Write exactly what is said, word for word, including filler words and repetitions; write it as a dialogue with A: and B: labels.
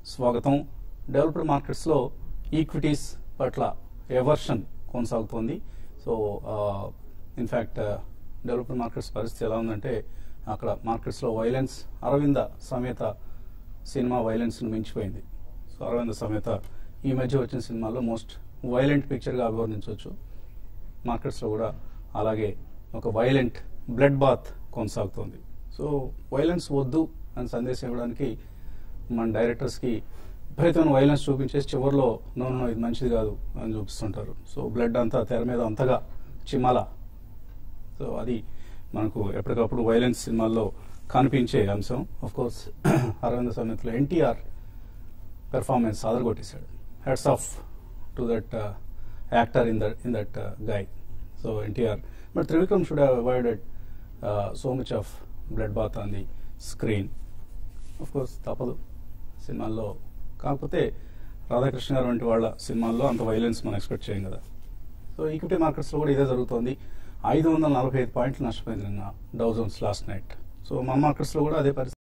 A: స్వాగతం. డెవలప్డ్ మార్కెట్స్లో ఈక్విటీస్ పట్ల ఎవర్షన్ కొనసాగుతోంది. సో ఇన్ఫ్యాక్ట్ డెవలప్డ్ మార్కెట్స్ పరిస్థితి ఎలా ఉందంటే అక్కడ మార్కెట్స్లో వైలెన్స్ అరవింద సమేత సినిమా వైలెన్స్ను మించిపోయింది. సో అరవింద సమేత ఈ మధ్య వచ్చిన సినిమాలో మోస్ట్ వైలెంట్ పిక్చర్గా అభివర్ణించవచ్చు. మార్కెట్స్లో కూడా అలాగే ఒక వైలెంట్ బ్లడ్ బాత్ కొనసాగుతోంది. సో వైలెన్స్ వద్దు అని సందేశం ఇవ్వడానికి మన డైరెక్టర్స్కి విపరీతమైన వైలెన్స్ చూపించేసి చివరిలో నో నో ఇది మంచిది కాదు అని చూపిస్తుంటారు. సో బ్లడ్ అంతా తెర మీద అంతగా చిమ్మల. సో అది మనకు ఎప్పటికప్పుడు వైలెన్స్ సినిమాల్లో కనిపించే అంశం. ఆఫ్ కోర్స్ అరవింద సమేతలో ఎన్టీఆర్ పెర్ఫార్మెన్స్ అదరగొట్టేశాడు. Heads off to that actor in that in that guy. So NTR but Trivikram should have avoided so much of blood bath on the screen. Of course తప్పదు సినిమాల్లో. కాకపోతే రాధాకృష్ణ గారు వంటి వాళ్ళ సినిమాల్లో అంత వైలెన్స్ మనం ఎక్స్పెక్ట్ చేయం కదా. సో ఈక్విటీ మార్కెట్స్లో కూడా ఇదే జరుగుతోంది. ఐదు వందల నలభై ఐదు పాయింట్లు నష్టపోయింది నిన్న Dow Jones last night. So మన మార్కెట్స్లో కూడా అదే పరిస్థితి.